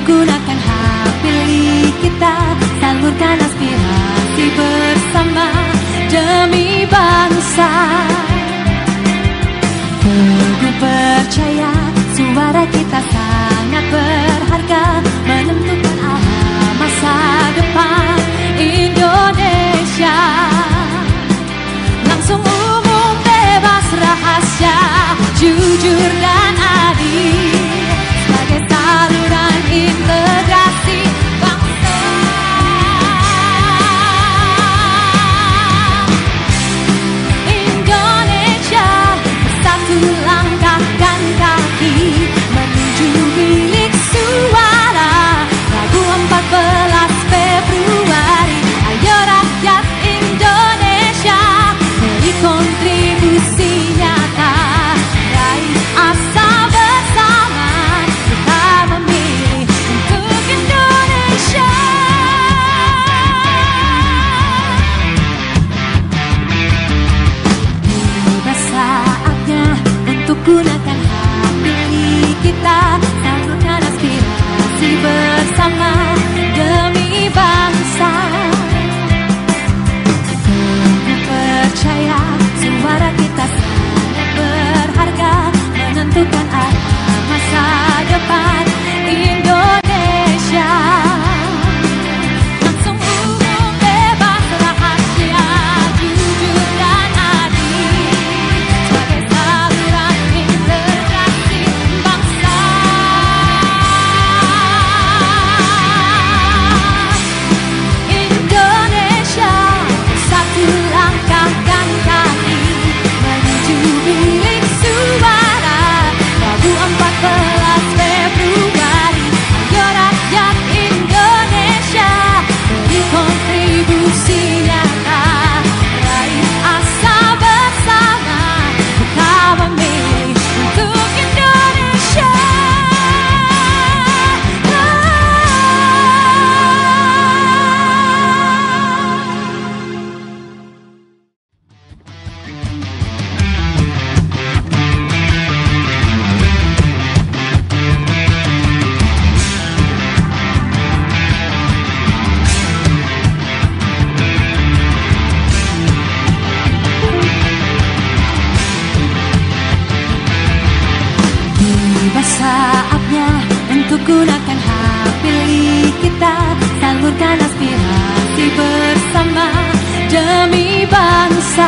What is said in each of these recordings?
gunakan hak pilih kita, salurkan aspirasi bersama demi bangsa. Teguh percaya suara kita sangat berharga, menentukan arah masa depan Indonesia. Langsung, umum, bebas, rahasia, jujur dan adil sebagai saluran integrasi bangsa. Indonesia bersatu, langkahkan kaki menuju bilik suara Rabu 14 Februari. Ayo rakyat Indonesia, beri kontribusi nyata, raih asa bersama, kita memilih untuk Indonesia. Tiba saatnya untuk gunakan hak pilih kita, salurkan aspirasi bersama demi bangsa. Teguh percaya suara kita sangat berharga, menentukan arah masa depan Indonesia. Langsung, umum, bebas, rahasia, jujur dan adil sebagai saluran integrasi bangsa. Indonesia bersatu, langkahkan kaki menuju bilik suara Rabu 14 Februari. Ayo rakyat Indonesia, beri kontribusi nyata, raih asa bersama, kita memilih untuk Indonesia. Tiba saatnya untuk gunakan hak pilih kita, salurkan aspirasi bersama demi bangsa.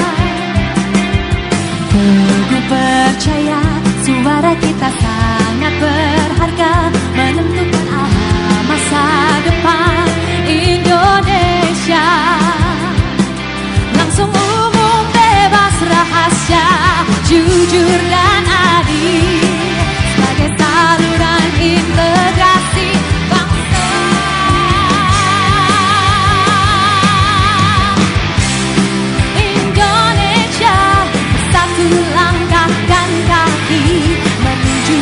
Teguh percaya suara kita sangat berharga, menentukan arah masa depan Indonesia. Langsung, umum, bebas, rahasia, jujur dan adil sebagai saluran integrasi bangsa. Indonesia bersatu, langkahkan kaki menuju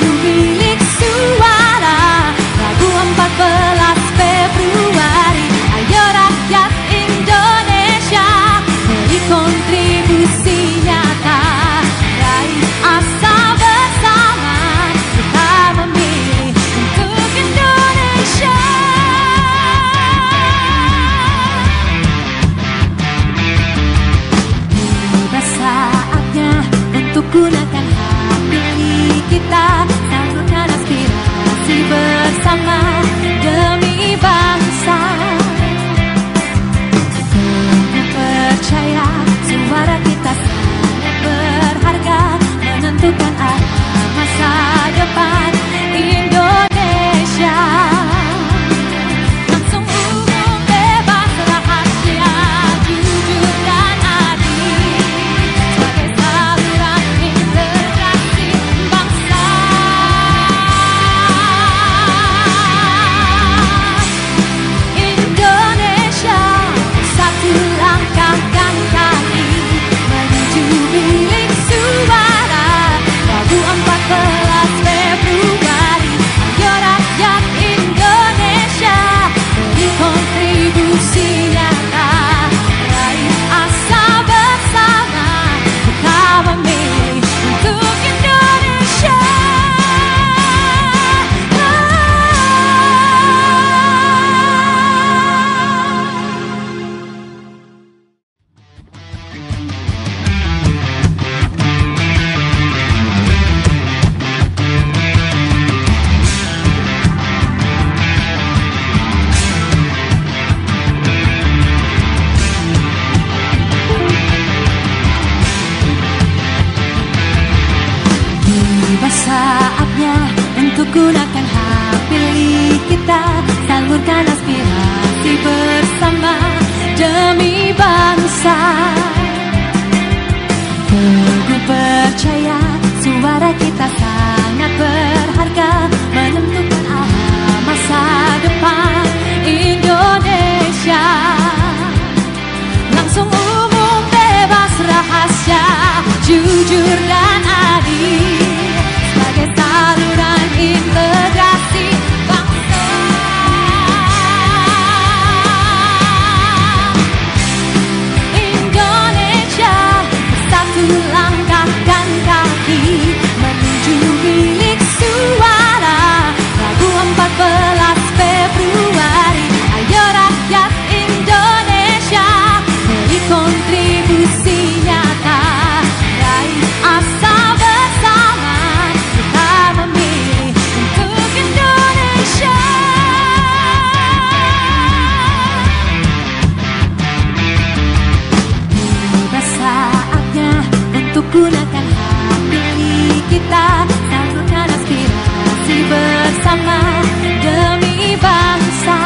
gunakan hak pilih kita, salurkan aspirasi bersama demi bangsa. Teguh percaya suara kita sangat berharga, menentukan arah masa depan Indonesia. Langsung, umum, bebas, rahasia, jujur dan adil sebagai saluran integrasi bangsa. Indonesia bersatu, langkahkan kaki menuju bilik suara Rabu 14 Februari. Ayo rakyat Indonesia, beri kontribusi nyata, raih asa bersama, kita memilih untuk Indonesia. Tiba saatnya untuk gunakan hak pilih kita, salurkan aspirasi bersama demi bangsa.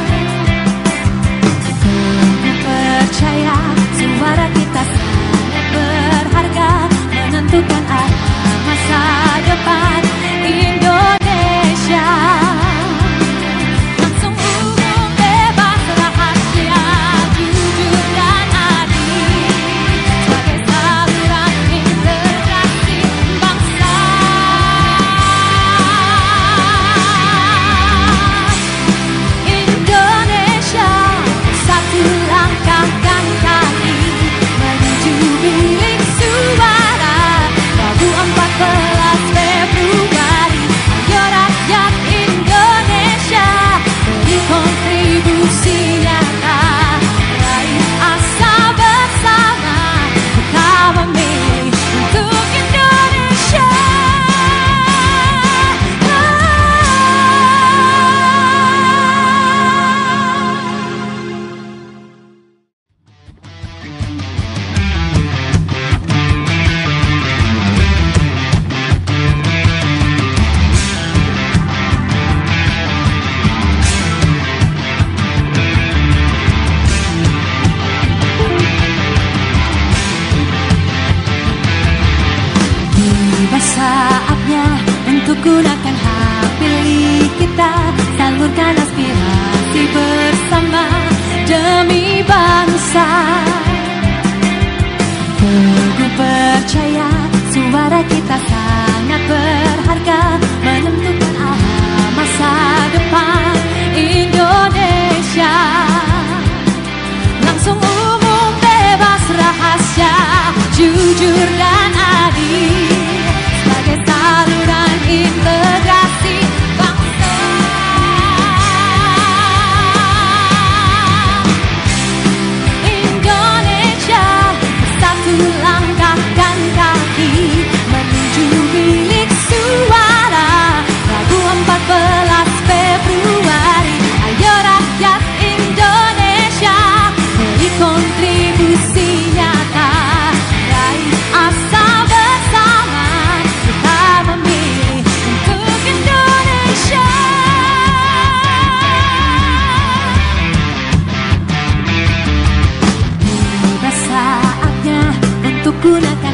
Teguh percaya suara kita sangat berharga, menentukan arah masa depan Indonesia. Langsung, umum, bebas, rahasia, jujur dan adil sebagai saluran integrasi bangsa. Indonesia bersatu, langkahkan kaki menuju bilik suara Rabu 14 Februari. Ayo rakyat Indonesia, beri kontribusi nyata, raih asa bersama, kita memilih untuk Indonesia. Tiba saatnya untuk gunakan hak pilih kita, salurkan aspirasi bersama demi bangsa. Teguh percaya suara kita sangat berharga, menentukan arah masa depan Indonesia. Langsung, umum, bebas, rahasia, jujur dan adil sebagai saluran integrasi bangsa. Indonesia bersatu, langkahkan kaki menuju bilik suara Rabu 14 Februari. Ayo rakyat Indonesia, beri kontribusi nyata, raih asa bersama, kita memilih untuk Indonesia. Tiba saatnya untuk gunakan